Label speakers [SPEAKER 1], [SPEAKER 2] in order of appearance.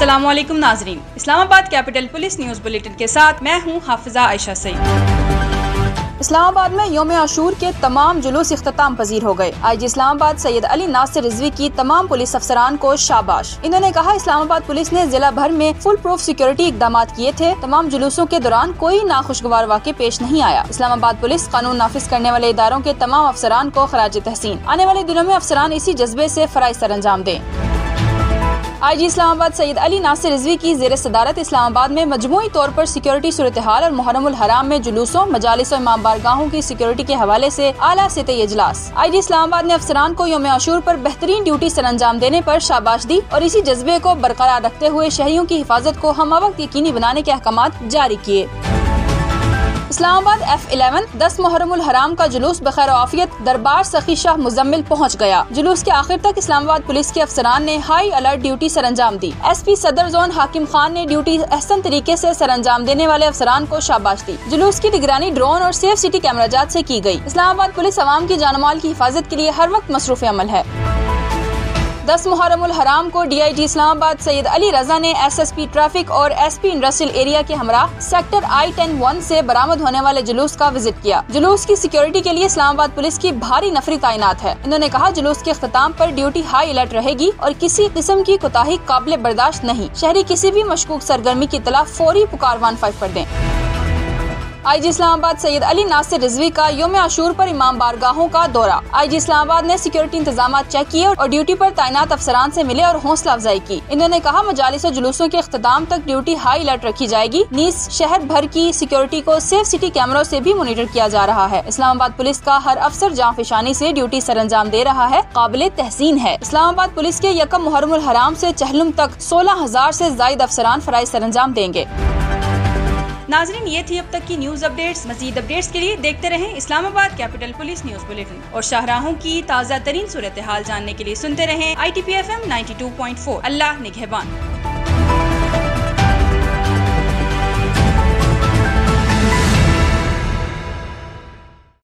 [SPEAKER 1] अस्सलाम वालेकुम नाजरीन, Islamabad capital police news bulletin के साथ मैं हूँ हाफिजा आयशा सईद। इस्लामाबाद में यौम आशूर के तमाम जुलूस इख्तिताम पजीर हो गए। IG इस्लामाबाद सैयद अली नासिर रिजवी की तमाम पुलिस अफसरान को शाबाश। इन्होंने कहा, इस्लामाबाद पुलिस ने जिला भर में फुल प्रूफ सिक्योरिटी इकदाम किए थे। तमाम जुलूसों के दौरान कोई नाखुशगवार वाक़े पेश नहीं आया। इस्लामाबाद पुलिस कानून नाफिज करने वाले इदारों के तमाम अफसरान को खराज तहसीन। आने वाले दिनों में अफसरान इसी जज्बे से फराइज सर अंजाम दें। IG इस्लामाबाद सैयद अली नासिर रिजवी की ज़ेर सदारत इस्लामाबाद में मजमूई तौर पर सिक्योरिटी सूरत हाल और मुहर्रमुल हराम में जुलूसों, मजालिस और इमाम बारगाहों की सिक्योरिटी के हवाले से आला सतही इजलास। IG इस्लामाबाद ने अफसरान को यौम आशूर पर बेहतरीन ड्यूटी सर अंजाम देने पर शाबाश दी और इसी जज्बे को बरकरार रखते हुए शहरियों की हिफाजत को हमवक्त यकीनी बनाने के अहकामात जारी किए। इस्लामाबाद F11 10 मुहर्रमुल हराम का जुलूस बखैर आफियत दरबार सखी शाह मुजम्मिल पहुँच गया। जुलूस के आखिर तक इस्लामाबाद पुलिस के अफसरान ने हाई अलर्ट ड्यूटी सर अंजाम दी। SP सदर जोन हाकिम खान ने ड्यूटी अहसन तरीके से सर अंजाम देने वाले अफसरान को शाबाश दी। जुलूस की निगरानी ड्रोन और सेफ सिटी कैमराजात से की गई। इस्लामाबाद पुलिस अवाम की जानमाल की हिफाजत के लिए हर वक्त मसरूफ अमल है। 10 मुहर्रमुल हराम को DIG इस्लामाबाद सैयद अली रजा ने SSP ट्रैफिक और SP इंडस्ट्रियल एरिया के हमरा सेक्टर I-10-1 से बरामद होने वाले जुलूस का विजिट किया। जुलूस की सिक्योरिटी के लिए इस्लामाबाद पुलिस की भारी नफरी तैनात है। इन्होंने कहा, जुलूस के इख्तिताम पर ड्यूटी हाई अलर्ट रहेगी और किसी किस्म की कोताही काबिल बर्दाश्त नहीं। शहरी किसी भी मशकूक सरगर्मी की इत्तला फौरी पुकार 15 पर दें। IG इस्लामाबाद सैयद अली नासिर रिजवी का यौम आशूर पर इमाम बारगाहों का दौरा। IG इस्लामाबाद ने सिक्योरिटी इंतजाम चेक किए और ड्यूटी पर तैनात अफसरान से मिले और हौसला अफजाई की। इन्होंने कहा, मजालिस और जुलूसों के इख्तिताम तक ड्यूटी हाई अलर्ट रखी जाएगी। नीज शहर भर की सिक्योरिटी को सेफ सिटी कैमरों से भी मॉनिटर किया जा रहा है। इस्लामाबाद पुलिस का हर अफसर जांफिशानी से ड्यूटी सर अंजाम दे रहा है, काबिल तहसीन है। इस्लामाबाद पुलिस के यकम मुहर्रमुल हराम से चहलुम तक 16,000 से ज्यादा अफसरान फराइज सर अंजाम देंगे। नाजरीन, ये थी अब तक की न्यूज अपडेट्स। मजीद अपडेट्स के लिए देखते रहें Islamabad capital police news bulletin और शाहराहों की ताज़ा तरीन सूरत हाल जानने के लिए सुनते रहें ITP FM 92.4। अल्लाह निगहबान।